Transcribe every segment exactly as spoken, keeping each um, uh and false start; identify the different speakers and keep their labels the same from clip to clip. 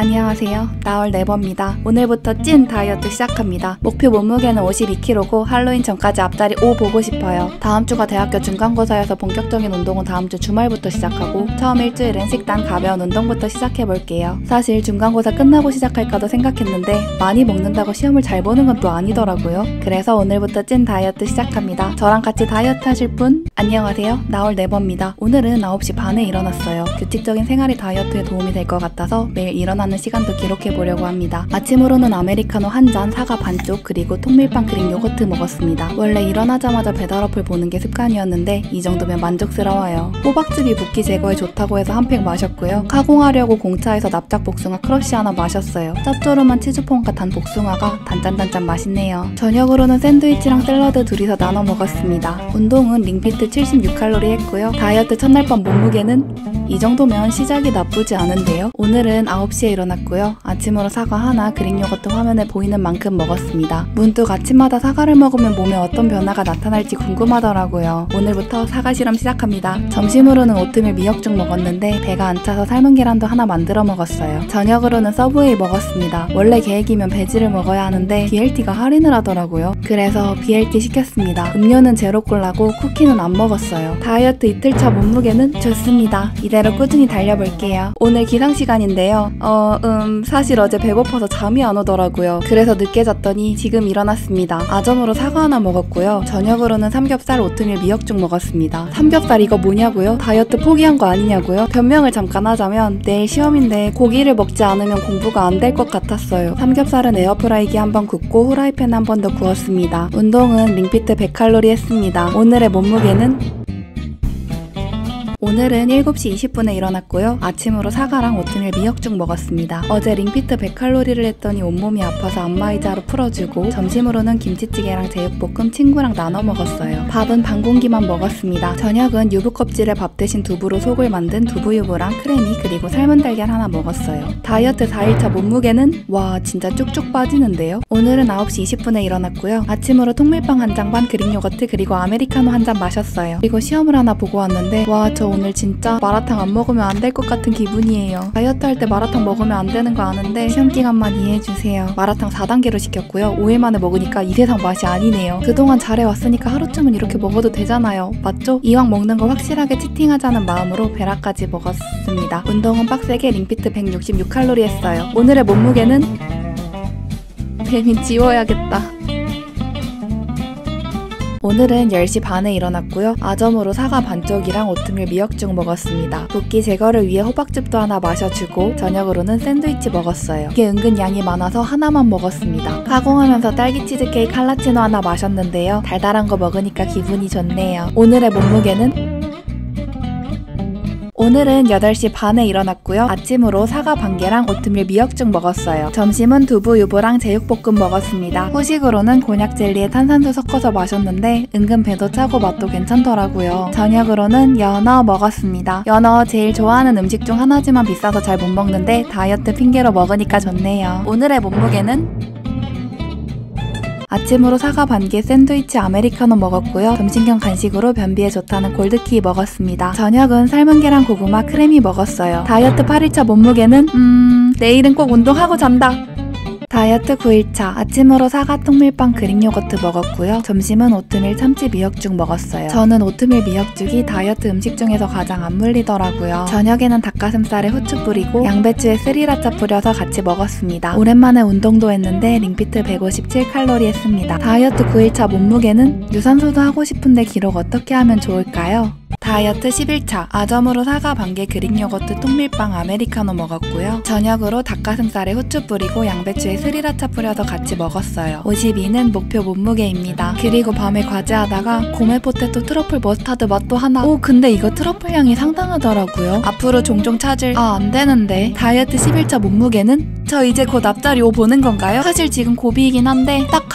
Speaker 1: 안녕하세요. 나얼 네버입니다. 오늘부터 찐 다이어트 시작합니다. 목표 몸무게는 오십이 킬로그램고 할로윈 전까지 앞자리 오 보고 싶어요. 다음 주가 대학교 중간고사여서 본격적인 운동은 다음 주 주말부터 시작하고 처음 일주일은 식단 가벼운 운동부터 시작해볼게요. 사실 중간고사 끝나고 시작할까도 생각했는데 많이 먹는다고 시험을 잘 보는 건 또 아니더라고요. 그래서 오늘부터 찐 다이어트 시작합니다. 저랑 같이 다이어트 하실 분? 안녕하세요. 나얼 네버입니다. 오늘은 아홉 시 반에 일어났어요. 규칙적인 생활이 다이어트에 도움이 될 것 같아서 매일 일어나는 시간도 기록해보려고 합니다. 아침으로는 아메리카노 한 잔, 사과 반쪽, 그리고 통밀빵 그릭 요거트 먹었습니다. 원래 일어나자마자 배달 어플 보는 게 습관이었는데 이 정도면 만족스러워요. 호박즙이 붓기 제거에 좋다고 해서 한 팩 마셨고요. 카공하려고 공차에서 납작 복숭아 크러쉬 하나 마셨어요. 짭조름한 치즈퐁과 단 복숭아가 단짠단짠 맛있네요. 저녁으로는 샌드위치랑 샐러드 둘이서 나눠 먹었습니다. 운동은 링피트 칠십육 칼로리 했고요. 다이어트 첫날 밤 몸무게는 이 정도면 시작이 나쁘지 않은데요. 오늘은 아홉 시에 일어났고요. 아침으로 사과 하나, 그릭 요거트 화면에 보이는 만큼 먹었습니다. 문득 아침마다 사과를 먹으면 몸에 어떤 변화가 나타날지 궁금하더라고요. 오늘부터 사과 실험 시작합니다. 점심으로는 오트밀 미역죽 먹었는데 배가 안 차서 삶은 계란도 하나 만들어 먹었어요. 저녁으로는 서브웨이 먹었습니다. 원래 계획이면 베지를 먹어야 하는데 비엘티가 할인을 하더라고요. 그래서 비엘티 시켰습니다. 음료는 제로콜라고 쿠키는 안 먹었어요. 다이어트 이틀차 몸무게는 좋습니다. 이대로 꾸준히 달려볼게요. 오늘 기상 시간인데요. 어, 음, 사실 어제 배고파서 잠이 안 오더라고요. 그래서 늦게 잤더니 지금 일어났습니다. 아점으로 사과 하나 먹었고요. 저녁으로는 삼겹살, 오트밀 미역죽 먹었습니다. 삼겹살 이거 뭐냐고요? 다이어트 포기한 거 아니냐고요? 변명을 잠깐 하자면 내일 시험인데 고기를 먹지 않으면 공부가 안 될 것 같았어요. 삼겹살은 에어프라이기 한번 굽고 후라이팬 한 번 더 구웠습니다. 운동은 링피트 백 칼로리 했습니다. 오늘의 몸무게는 오늘은 일곱 시 이십 분에 일어났고요. 아침으로 사과랑 오트밀 미역죽 먹었습니다. 어제 링피트 백 칼로리를 했더니 온몸이 아파서 안마의자로 풀어주고 점심으로는 김치찌개랑 제육볶음 친구랑 나눠 먹었어요. 밥은 반 공기만 먹었습니다. 저녁은 유부 껍질에 밥 대신 두부로 속을 만든 두부유부랑 크래미 그리고 삶은 달걀 하나 먹었어요. 다이어트 사 일차 몸무게는 와 진짜 쭉쭉 빠지는데요. 오늘은 아홉 시 이십 분에 일어났고요. 아침으로 통밀빵 한 장 반 그릭 요거트 그리고 아메리카노 한 잔 마셨어요. 그리고 시험을 하나 보고 왔는데 와 저 오늘 진짜 마라탕 안 먹으면 안 될 것 같은 기분이에요. 다이어트 할 때 마라탕 먹으면 안 되는 거 아는데 시험 기간만 이해해주세요. 마라탕 사 단계로 시켰고요. 오 일 만에 먹으니까 이 세상 맛이 아니네요. 그동안 잘해왔으니까 하루쯤은 이렇게 먹어도 되잖아요. 맞죠? 이왕 먹는 거 확실하게 치팅하자는 마음으로 베라까지 먹었습니다. 운동은 빡세게 링피트 백육십육 칼로리 했어요. 오늘의 몸무게는 뱀이 지워야겠다. 오늘은 열 시 반에 일어났고요. 아점으로 사과 반쪽이랑 오트밀 미역죽 먹었습니다. 붓기 제거를 위해 호박즙도 하나 마셔주고 저녁으로는 샌드위치 먹었어요. 이게 은근 양이 많아서 하나만 먹었습니다. 가공하면서 딸기 치즈케이크 칼라치노 하나 마셨는데요. 달달한 거 먹으니까 기분이 좋네요. 오늘의 몸무게는 오늘은 여덟 시 반에 일어났고요. 아침으로 사과 반개랑 오트밀 미역죽 먹었어요. 점심은 두부 유부랑 제육볶음 먹었습니다. 후식으로는 곤약 젤리에 탄산수 섞어서 마셨는데 은근 배도 차고 맛도 괜찮더라고요. 저녁으로는 연어 먹었습니다. 연어 제일 좋아하는 음식 중 하나지만 비싸서 잘 못 먹는데 다이어트 핑계로 먹으니까 좋네요. 오늘의 몸무게는 아침으로 사과 반개 샌드위치 아메리카노 먹었고요. 점심겸 간식으로 변비에 좋다는 골드키 먹었습니다. 저녁은 삶은 계란 고구마 크래미 먹었어요. 다이어트 팔 일차 몸무게는 음... 내일은 꼭 운동하고 잔다. 다이어트 구 일차 아침으로 사과 통밀빵 그릭 요거트 먹었고요. 점심은 오트밀 참치 미역죽 먹었어요. 저는 오트밀 미역죽이 다이어트 음식 중에서 가장 안 물리더라고요. 저녁에는 닭가슴살에 후추 뿌리고 양배추에 스리라차 뿌려서 같이 먹었습니다. 오랜만에 운동도 했는데 링피트 백오십칠 칼로리 했습니다. 다이어트 구 일차 몸무게는 유산소도 하고 싶은데 기록 어떻게 하면 좋을까요? 다이어트 십 일차 아점으로 사과 반개 그릭 요거트 통밀빵 아메리카노 먹었고요. 저녁으로 닭가슴살에 후추 뿌리고 양배추에 스리라차 뿌려서 같이 먹었어요. 오십이는 목표 몸무게입니다. 그리고 밤에 과제하다가 고메 포테토 트러플 머스타드 맛도 하나 오 근데 이거 트러플 향이 상당하더라고요. 앞으로 종종 찾을 아 안되는데 다이어트 십 일차 몸무게는 저 이제 곧 앞자리 오 보는 건가요? 사실 지금 고비이긴 한데 딱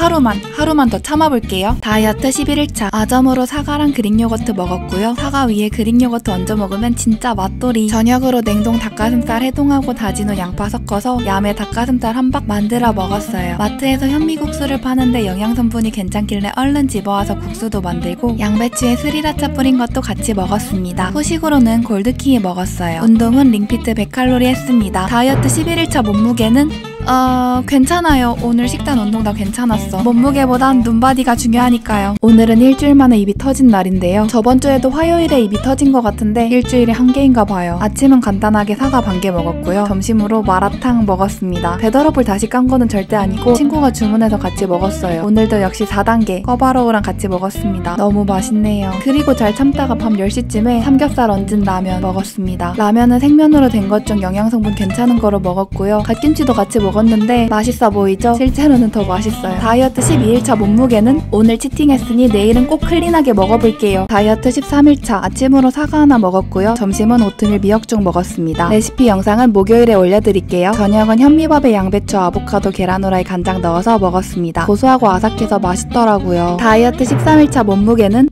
Speaker 1: 하루만 하루만 더 참아볼게요. 다이어트 십일 일차. 아점으로 사과랑 그릭 요거트 먹었고요. 사과 위에 그릭 요거트 얹어 먹으면 진짜 맛돌이. 저녁으로 냉동 닭가슴살 해동하고 다진 후 양파 섞어서 야매 닭가슴살 함박 만들어 먹었어요. 마트에서 현미국수를 파는데 영양성분이 괜찮길래 얼른 집어와서 국수도 만들고 양배추에 스리라차 뿌린 것도 같이 먹었습니다. 후식으로는 골드키 먹었어요. 운동은 링피트 백 칼로리 했습니다. 다이어트 십일 일차 몸무게는 어... 괜찮아요. 오늘 식단 운동 다 괜찮았어. 몸무게보단 눈바디가 중요하니까요. 오늘은 일주일 만에 입이 터진 날인데요. 저번 주에도 화요일에 입이 터진 것 같은데 일주일에 한 개인가 봐요. 아침은 간단하게 사과 반 개 먹었고요. 점심으로 마라탕 먹었습니다. 배달업을 다시 깐 거는 절대 아니고 친구가 주문해서 같이 먹었어요. 오늘도 역시 사 단계 꿔바로우랑 같이 먹었습니다. 너무 맛있네요. 그리고 잘 참다가 밤 열 시쯤에 삼겹살 얹은 라면 먹었습니다. 라면은 생면으로 된 것 중 영양성분 괜찮은 거로 먹었고요. 갓김치도 같이 먹었습니다. 먹었는데 맛있어 보이죠? 실제로는 더 맛있어요. 다이어트 십이 일차 몸무게는 오늘 치팅했으니 내일은 꼭 클린하게 먹어볼게요. 다이어트 십삼 일차. 아침으로 사과 하나 먹었고요. 점심은 오트밀 미역죽 먹었습니다. 레시피 영상은 목요일에 올려드릴게요. 저녁은 현미밥에 양배추, 아보카도, 계란 후라이, 간장 넣어서 먹었습니다. 고소하고 아삭해서 맛있더라고요. 다이어트 십삼 일차 몸무게는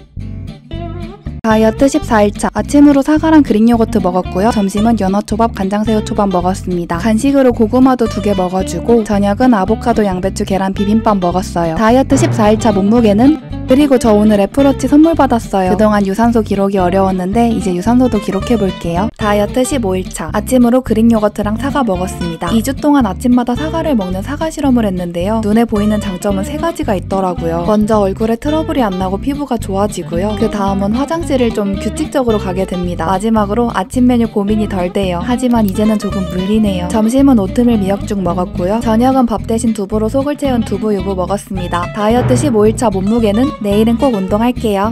Speaker 1: 다이어트 십사 일차. 아침으로 사과랑 그릭 요거트 먹었고요. 점심은 연어초밥, 간장새우초밥 먹었습니다. 간식으로 고구마도 두 개 먹어주고 저녁은 아보카도, 양배추, 계란 비빔밥 먹었어요. 다이어트 십사 일차 몸무게는 그리고 저 오늘 애플워치 선물 받았어요. 그동안 유산소 기록이 어려웠는데 이제 유산소도 기록해볼게요. 다이어트 십오 일차. 아침으로 그릭 요거트랑 사과 먹었습니다. 이 주 동안 아침마다 사과를 먹는 사과 실험을 했는데요. 눈에 보이는 장점은 세 가지가 있더라고요. 먼저 얼굴에 트러블이 안 나고 피부가 좋아지고요. 그 다음은 화장실을 좀 규칙적으로 가게 됩니다. 마지막으로 아침 메뉴 고민이 덜 돼요. 하지만 이제는 조금 물리네요. 점심은 오트밀 미역죽 먹었고요. 저녁은 밥 대신 두부로 속을 채운 두부 유부 먹었습니다. 다이어트 십오 일차 몸무게는 내일은 꼭 운동할게요.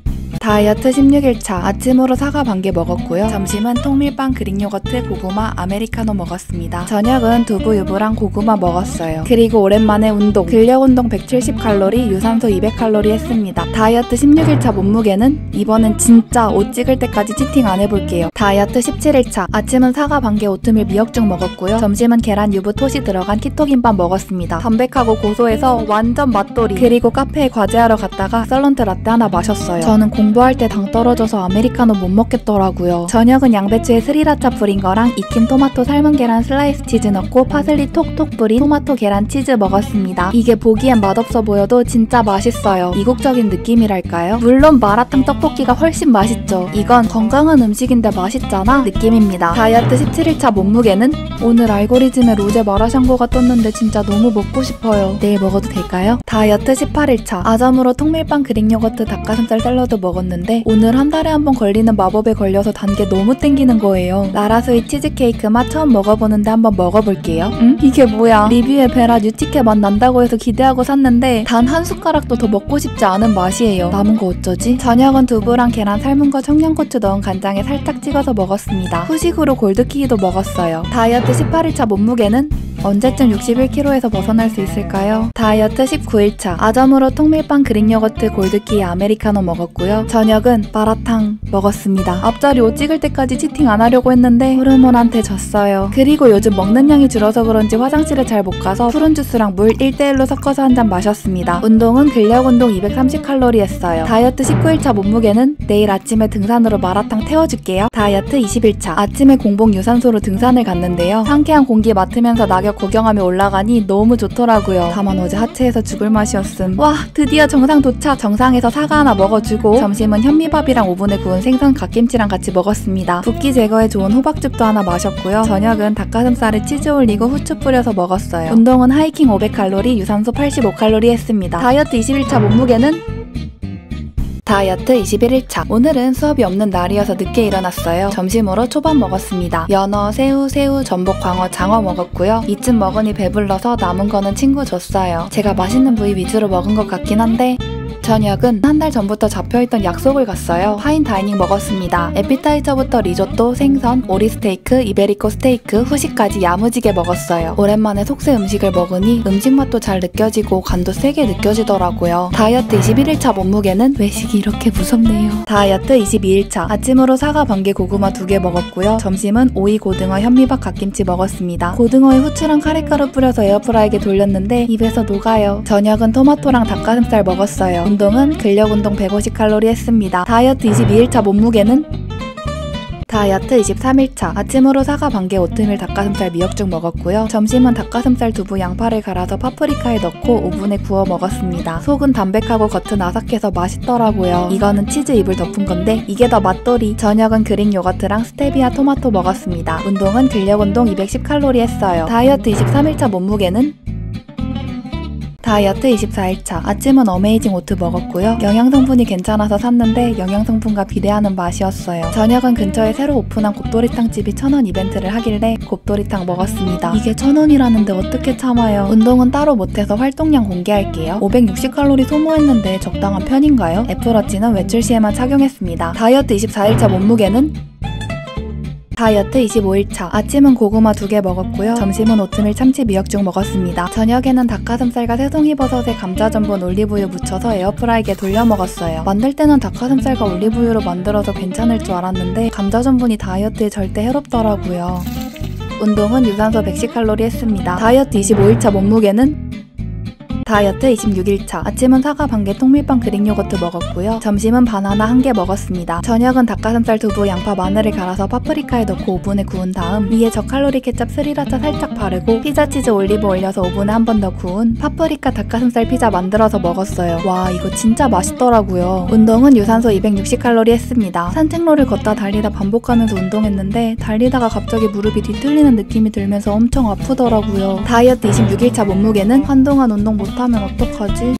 Speaker 1: 다이어트 십육 일차. 아침으로 사과 반 개 먹었고요. 점심은 통밀빵, 그릭 요거트, 고구마, 아메리카노 먹었습니다. 저녁은 두부 유부랑 고구마 먹었어요. 그리고 오랜만에 운동. 근력 운동 백칠십 칼로리, 유산소 이백 칼로리 했습니다. 다이어트 십육 일차 몸무게는 이번엔 진짜 옷 찍을 때까지 치팅 안 해볼게요. 다이어트 십칠 일차. 아침은 사과 반 개 오트밀 미역죽 먹었고요. 점심은 계란 유부 톳이 들어간 키토김밥 먹었습니다. 담백하고 고소해서 완전 맛돌이. 그리고 카페에 과제하러 갔다가 썰런트 라떼 하나 마셨어요. 저는 공부할 때 당 떨어져서 아메리카노 못 먹겠더라고요. 저녁은 양배추에 스리라차 뿌린 거랑 익힌 토마토, 삶은 계란, 슬라이스 치즈 넣고 파슬리 톡톡 뿌린 토마토 계란 치즈 먹었습니다. 이게 보기엔 맛없어 보여도 진짜 맛있어요. 이국적인 느낌이랄까요? 물론 마라탕 떡볶이가 훨씬 맛있죠. 이건 건강한 음식인데 맛있잖아 느낌입니다. 다이어트 십칠 일차 몸무게는 오늘 알고리즘에 로제 마라샹궈가 떴는데 진짜 너무 먹고 싶어요. 내일 먹어도 될까요? 다이어트 십팔 일차. 아점으로 통밀빵, 그릭 요거트, 닭가슴살 샐러드 먹었는데 오늘 한 달에 한 번 걸리는 마법에 걸려서 단 게 너무 땡기는 거예요. 라라스윗 치즈케이크 맛 처음 먹어보는데 한번 먹어볼게요. 응? 이게 뭐야? 리뷰에 베라 뉴티케 맛 난다고 해서 기대하고 샀는데 단 한 숟가락도 더 먹고 싶지 않은 맛이에요. 남은 거 어쩌지? 저녁은 두부랑 계란 삶은 거 청양고추 넣은 간장에 살짝 찍어서 먹었습니다. 후식으로 골드키도 먹었어요. 다이어트 십팔 일차 몸무게는 언제쯤 육십일 킬로그램에서 벗어날 수 있을까요? 다이어트 십구 일차. 아점으로 통밀빵, 그릭 요거트, 골드키, 아메리카노 먹었고요. 저녁은 마라탕 먹었습니다. 앞자리 옷 찍을 때까지 치팅 안 하려고 했는데 호르몬한테 졌어요. 그리고 요즘 먹는 양이 줄어서 그런지 화장실에 잘 못 가서 푸른 주스랑 물 일 대 일로 섞어서 한 잔 마셨습니다. 운동은 근력 운동 이백삼십 칼로리 했어요. 다이어트 십구 일차 몸무게는 내일 아침에 등산으로 마라탕 태워줄게요. 다이어트 이십 일차. 아침에 공복 유산소로 등산을 갔는데요. 상쾌한 공기 맡으면서 낙엽 구경하며 올라가니 너무 좋더라고요. 다만 어제 하체에서 죽을 맛이었음. 와, 드디어 정상 도착. 정상에서 사과 하나 먹어주고 점심은 현미밥이랑 오븐에 구운 생선 갓김치랑 같이 먹었습니다. 붓기 제거에 좋은 호박즙도 하나 마셨고요. 저녁은 닭가슴살에 치즈 올리고 후추 뿌려서 먹었어요. 운동은 하이킹 오백 칼로리, 유산소 팔십오 칼로리 했습니다. 다이어트 이십 일차 몸무게는 다이어트 이십일 일차. 오늘은 수업이 없는 날이어서 늦게 일어났어요. 점심으로 초밥 먹었습니다. 연어, 새우, 새우, 전복, 광어, 장어 먹었고요. 이쯤 먹으니 배불러서 남은 거는 친구 줬어요. 제가 맛있는 부위 위주로 먹은 것 같긴 한데 저녁은 한 달 전부터 잡혀있던 약속을 갔어요. 파인 다이닝 먹었습니다. 에피타이저부터 리조또, 생선, 오리 스테이크, 이베리코 스테이크, 후식까지 야무지게 먹었어요. 오랜만에 속세 음식을 먹으니 음식 맛도 잘 느껴지고 간도 세게 느껴지더라고요. 다이어트 이십일 일차 몸무게는 외식이 이렇게 무섭네요. 다이어트 이십이 일차 아침으로 사과 반개 고구마 두 개 먹었고요. 점심은 오이 고등어 현미밥 갓김치 먹었습니다. 고등어에 후추랑 카레가루 뿌려서 에어프라이기에 돌렸는데 입에서 녹아요. 저녁은 토마토랑 닭가슴살 먹었어요. 운동은 근력운동 백오십 칼로리 했습니다. 다이어트 이십이 일차 몸무게는 다이어트 이십삼 일차 아침으로 사과 반개 오트밀 닭가슴살 미역죽 먹었고요. 점심은 닭가슴살 두부 양파를 갈아서 파프리카에 넣고 오븐에 구워 먹었습니다. 속은 담백하고 겉은 아삭해서 맛있더라고요. 이거는 치즈 잎을 덮은 건데 이게 더 맛돌이. 저녁은 그릭 요거트랑 스테비아 토마토 먹었습니다. 운동은 근력운동 이백십 칼로리 했어요. 다이어트 이십삼 일차 몸무게는 다이어트 이십사 일차 아침은 어메이징 오트 먹었고요. 영양성분이 괜찮아서 샀는데 영양성분과 비례하는 맛이었어요. 저녁은 근처에 새로 오픈한 곱돌이탕 집이 천원 이벤트를 하길래 곱돌이탕 먹었습니다. 이게 천원이라는데 어떻게 참아요. 운동은 따로 못해서 활동량 공개할게요. 오백육십 칼로리 소모했는데 적당한 편인가요? 애플워치는 외출 시에만 착용했습니다. 다이어트 이십사 일차 몸무게는 다이어트 이십오 일차 아침은 고구마 두 개 먹었고요. 점심은 오트밀 참치 미역죽 먹었습니다. 저녁에는 닭가슴살과 새송이버섯에 감자전분 올리브유 묻혀서 에어프라이기에 돌려 먹었어요. 만들 때는 닭가슴살과 올리브유로 만들어서 괜찮을 줄 알았는데 감자전분이 다이어트에 절대 해롭더라고요. 운동은 유산소 백십 칼로리 했습니다. 다이어트 이십오 일차 몸무게는 다이어트 이십육 일차 아침은 사과 반개 통밀빵 그릭 요거트 먹었고요. 점심은 바나나 한 개 먹었습니다. 저녁은 닭가슴살 두부 양파 마늘을 갈아서 파프리카에 넣고 오븐에 구운 다음 위에 저칼로리 케첩 스리라차 살짝 바르고 피자 치즈 올리브 올려서 오븐에 한 번 더 구운 파프리카 닭가슴살 피자 만들어서 먹었어요. 와 이거 진짜 맛있더라고요. 운동은 유산소 이백육십 칼로리 했습니다. 산책로를 걷다 달리다 반복하면서 운동했는데 달리다가 갑자기 무릎이 뒤틀리는 느낌이 들면서 엄청 아프더라고요. 다이어트 이십육 일차 몸무게는 한동안 운동 못 하면 어떡하지?